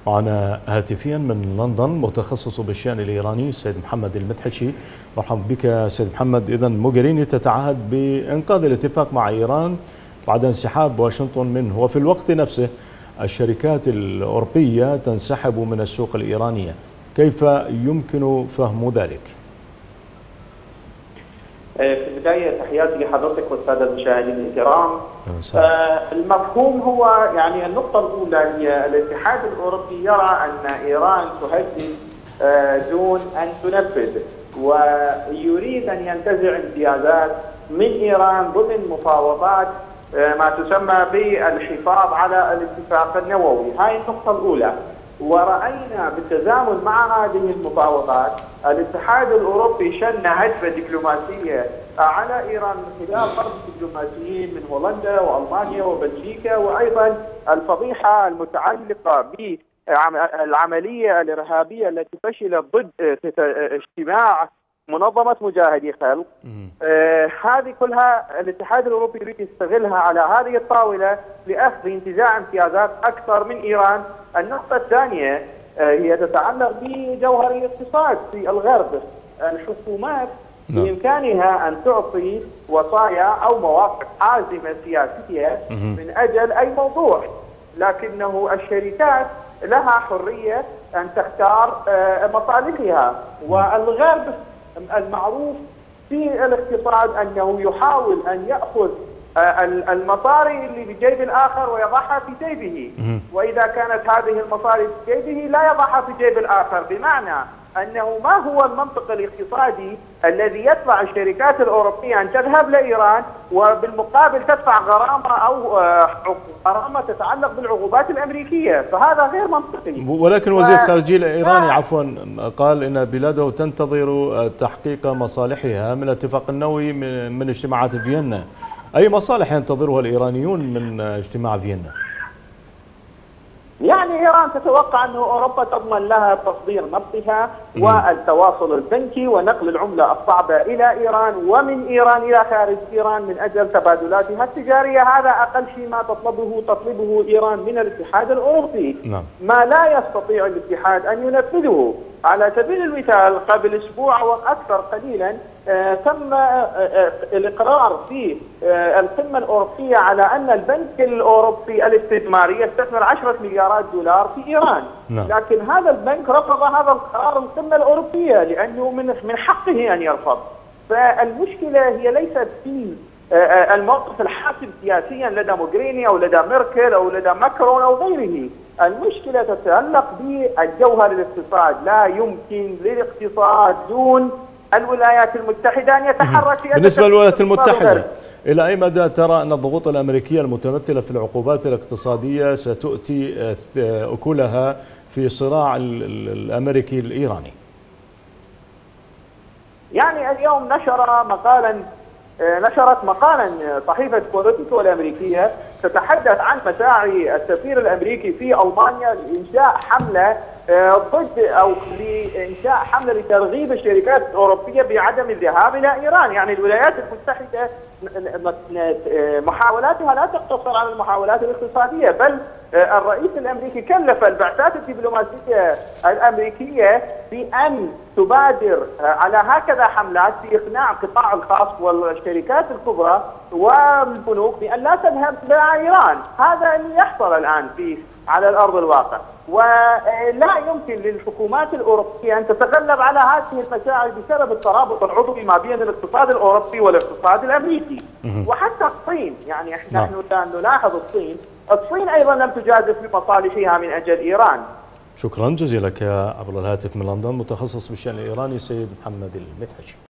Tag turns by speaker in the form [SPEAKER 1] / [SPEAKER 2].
[SPEAKER 1] معنا هاتفيا من لندن متخصص بالشأن الإيراني سيد محمد المدحشي. مرحبا بك سيد محمد. إذن موغريني تتعهد بإنقاذ الاتفاق مع إيران بعد انسحاب واشنطن منه، وفي الوقت نفسه الشركات الأوروبية تنسحب من السوق الإيرانية، كيف يمكن فهم ذلك؟
[SPEAKER 2] في البداية تحياتي لحضرتك والسادة المشاهدين الكرام. المفهوم هو النقطة الأولى هي الاتحاد الأوروبي يرى أن إيران تهدد دون أن تنفذ، ويريد أن ينتزع امتيازات من إيران ضمن مفاوضات ما تسمى بالحفاظ على الاتفاق النووي. هاي النقطة الأولى. ورأينا بالتزامن مع هذه المفاوضات الاتحاد الأوروبي شن هجمة دبلوماسية على إيران من خلال طرد دبلوماسيين من هولندا وألمانيا وبلجيكا، وأيضا الفضيحة المتعلقة بالعملية الإرهابية التي فشلت ضد اجتماع منظمة مجاهدي خلق. هذه كلها الاتحاد الأوروبي يريد يستغلها على هذه الطاولة لأخذ انتزاع امتيازات أكثر من إيران. النقطة الثانية هي تتعلق بجوهر الاقتصاد في الغرب. الحكومات بإمكانها أن تعطي وصايا أو مواقف حازمة سياسية من أجل أي موضوع، لكنه الشركات لها حرية أن تختار مصالحها. والغرب المعروف في الاقتصاد أنه يحاول أن يأخذ المصاري اللي بجيب الآخر ويضعها في جيبه، وإذا كانت هذه المصاري في جيبه لا يضعها في جيب الآخر، بمعنى أنه ما هو المنطق الاقتصادي الذي يدفع الشركات الأوروبية أن تذهب لإيران وبالمقابل تدفع غرامة أو غرامة تتعلق بالعقوبات الأمريكية؟ فهذا غير منطقي.
[SPEAKER 1] ولكن وزير الخارجية الإيراني قال إن بلاده تنتظر تحقيق مصالحها من الاتفاق النووي من اجتماعات فيينا. أي مصالح ينتظرها الإيرانيون من اجتماع فيينا؟
[SPEAKER 2] إيران تتوقع أن أوروبا تضمن لها تصدير نفطها والتواصل البنكي ونقل العملة الصعبة إلى إيران ومن إيران إلى خارج إيران من أجل تبادلاتها التجارية. هذا أقل شيء ما تطلبه إيران من الاتحاد الأوروبي. ما لا يستطيع الاتحاد أن ينفذه. على سبيل المثال قبل أسبوع أو أكثر قليلا تم الإقرار في القمة الأوروبية على أن البنك الأوروبي الاستثماري يستثمر 10 مليارات دولار في إيران. لكن هذا البنك رفض هذا القرار القمة الأوروبية لأنه من حقه أن يرفض. فالمشكلة هي ليست في الموقف الحاسم سياسيا لدى موغريني أو لدى ميركل أو لدى ماكرون أو غيره. المشكلة تتعلق بالجوهر الاقتصاد. لا يمكن للاقتصاد دون الولايات المتحدة أن يتحرك.
[SPEAKER 1] بالنسبة للولايات المتحدة، إلى أي مدى ترى أن الضغوط الأمريكية المتمثلة في العقوبات الاقتصادية ستؤتي أكلها في الصراع الأمريكي الإيراني؟
[SPEAKER 2] اليوم نشرت مقالا صحيفة بوليتيكو الأمريكية تتحدث عن مساعي السفير الأمريكي في ألمانيا لإنشاء حملة لإنشاء حملة لترغيب الشركات الأوروبية بعدم الذهاب إلى إيران. الولايات المتحدة محاولاتها لا تقتصر على المحاولات الاقتصادية، بل الرئيس الأمريكي كلف البعثات الدبلوماسية الأمريكية بأن تبادر على هكذا حملات في إقناع القطاع الخاص والشركات الكبرى والبنوك بأن لا تذهب إلى إيران. هذا اللي يحصل الآن على الأرض الواقع، ولا يمكن للحكومات الأوروبية أن تتغلب على هذه المساعي بسبب الترابط العضوي ما بين الاقتصاد الأوروبي والاقتصاد الأمريكي. وحتى الصين، نحن نلاحظ الصين أيضا لم تجازف بمصالحها من أجل إيران.
[SPEAKER 1] شكرا جزيلا لك عبر الهاتف من لندن متخصص بالشأن الإيراني سيد محمد المدحشي.